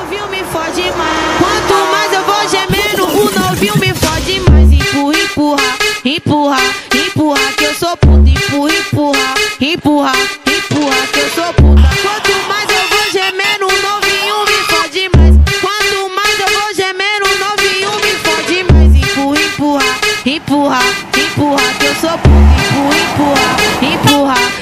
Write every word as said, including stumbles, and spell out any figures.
novinho me fode mais. Quanto mais eu vou gemendo, o novinho me fode mais. Empurra, empurra, empurra, empurra, que eu sou puta. Empurra, empurra, empurra, empurra, que eu sou puta. Quanto mais eu vou gemendo, o novinho me fode mais. Quanto mais eu vou gemendo, o novinho me fode mais. Empurra, empurra, empurra, empurra, que eu sou puta. Empurra, empurra, empurra.